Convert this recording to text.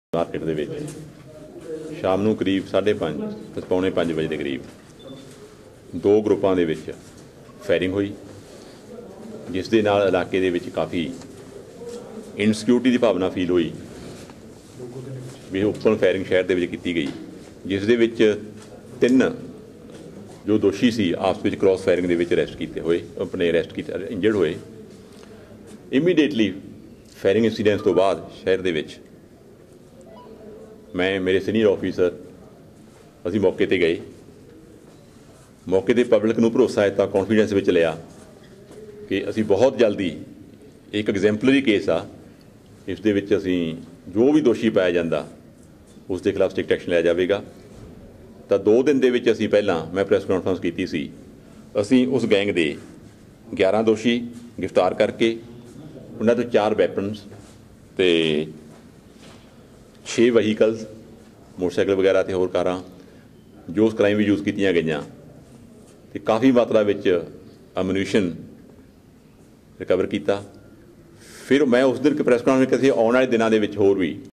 Market ਦੇ ਵਿੱਚ ਸ਼ਾਮ ਨੂੰ ਕਰੀਬ 5:30 ਤੇ ਪੌਣੇ 5 ਵਜੇ ਦੇ ਕਰੀਬ ਦੋ ਗਰੁੱਪਾਂ ਦੇ ਵਿੱਚ ਫਾਇਰਿੰਗ ਹੋਈ, ਜਿਸ ਦੇ ਨਾਲ ਇਲਾਕੇ ਦੇ ਵਿੱਚ ਕਾਫੀ ਇਨਸਿਕਿਉਰਿਟੀ ਦੀ ਭਾਵਨਾ ਫੀਲ ਹੋਈ ਵੀ ਓਪਨ ਫਾਇਰਿੰਗ ਸ਼ਹਿਰ ਦੇ ਵਿੱਚ ਕੀਤੀ ਗਈ, ਜਿਸ ਦੇ ਵਿੱਚ 3 ਜੋ ਦੋਸ਼ੀ ਸੀ ਆਪਸ ਵਿੱਚ ਕ੍ਰਾਸ ਫਾਇਰਿੰਗ ਦੇ ਵਿੱਚ ਅਰੈਸਟ ਕੀਤੇ ਇੰਜਰਡ ਹੋਏ। ਇਮੀਡੀਏਟਲੀ ਫਾਇਰਿੰਗ ਇੰਸੀਡੈਂਟਸ ਤੋਂ ਬਾਅਦ ਸ਼ਹਿਰ ਦੇ ਵਿੱਚ मैं मेरे सीनियर ऑफिसर असीं मौके ते गए, मौके ते पब्लिक नूं भरोसा दिता, कॉन्फिडेंस विच लिया कि असीं बहुत जल्दी एक एग्जैम्पलरी केस आ, इस दे विच असीं जो भी दोषी पाया जाता उस दे खिलाफ स्ट्रिक्ट एक्शन लिया जाएगा। तो 2 दिन दे विच असीं पहलां मैं प्रेस कॉन्फ्रेंस कीती सी, असीं उस गैंग दे 11 दोषी गिरफ्तार करके उन्हां तों 4 वैपन्स ते 6 ਵਹੀਕਲਸ मोटरसाइकिल वगैरह ते होर कारां जो उस क्राइम में यूज़ कीतियां गईयां ते काफ़ी मात्रा विच अम्यूनिशन रिकवर किया। फिर मैं उस दिन प्रेस कॉन्फ्रेंस किसी आने वाले दिनों के होर भी